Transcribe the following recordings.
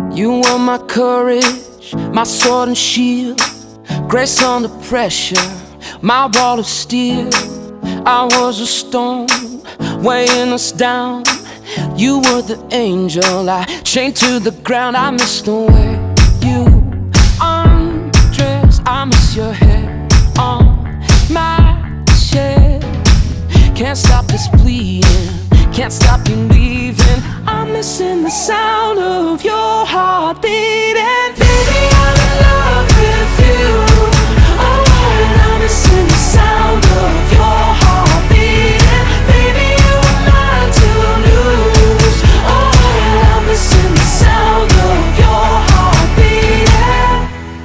You were my courage, my sword and shield, grace under pressure, my wall of steel. I was a stone weighing us down. You were the angel I chained to the ground. I miss the way you undress. I miss your hair on my chest. Can't stop this bleeding, can't stop you leaving. I'm missing the sound of your heart beating. Baby, I'm in love with you. Oh, and I'm missing the sound of your heart beating. Baby, you were mine to lose. Oh, and I'm missing the sound of your heart beating.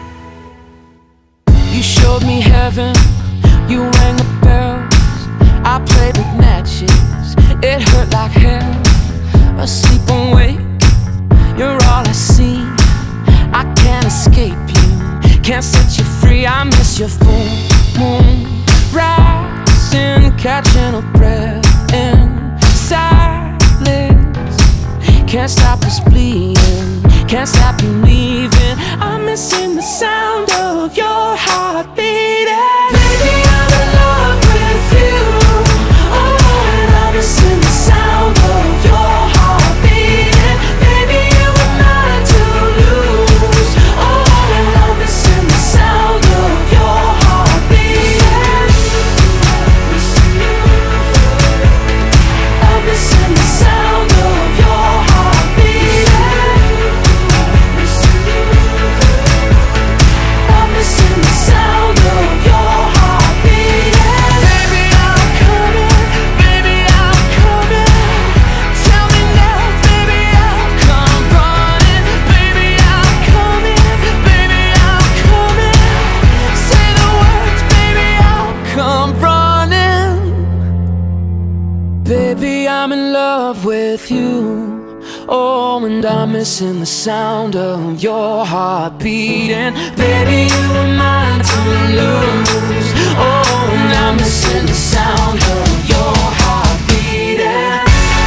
You showed me heaven, you rang the bells. I played with matches, it hurt like hell. Asleep and wake, you're all I see. I can't escape you, can't set you free. I miss your full moon rising, catching a breath in silence. Can't stop this bleeding, can't stop you leaving. I'm missing the sound of your heart beating. Baby, I'm in love with you. Oh, and I'm missing the sound of your heart beating. Baby, you were mine to lose. Oh, and I'm missing the sound of your heart beating. I'm missing the sound of your heart beating. I'm missing the sound of your heart beating. Baby, I'm coming, baby, I'm coming. Tell me now, baby, I'll come running. Baby, I'm coming, baby, I'm coming. Say the words, baby, I'll come running. Baby, I'm in love with you. Oh, and I'm missing the sound of your heart beating. Baby, you were mine to lose. Oh, and I'm missing the sound of your heart beating.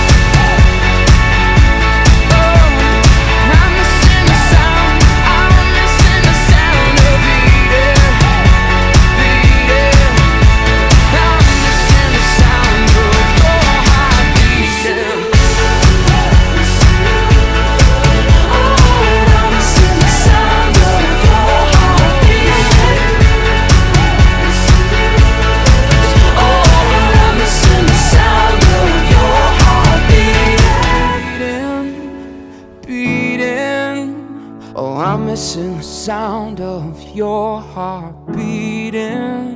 Oh, I'm missing the sound, I'm missing the sound of beating, beating. I'm missing the sound of your heart beating. Oh, I'm missing the sound of your heart beating.